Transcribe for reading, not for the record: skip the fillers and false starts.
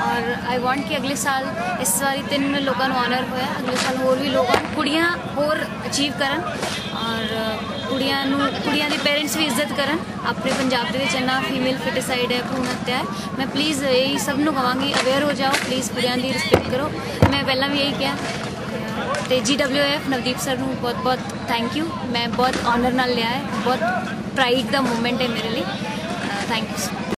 और I want कि अगले साल इस वारी 3 लोगों को ऑनर होया, अगले साल होर भी लोग कुड़ियां होर अचीव करन और कुड़ियां दी पेरेंट्स भी इज्जत करन। अपने पंजाब दे विच इन्ना फीमेल फिटिसाइड है, भ्रूण हत्या है। मैं प्लीज़ यही सब नूं कहांगी, अवेयर हो जाओ प्लीज़, कुड़ियां दी रिस्पेक्ट करो। मैं पहला भी यही कहा तो GWF नवदीप सर नूं बहुत बहुत थैंक यू। मैं बहुत ऑनर नाल लिया है, बहुत प्राइड दा मोमेंट है मेरे लिए। Thank you.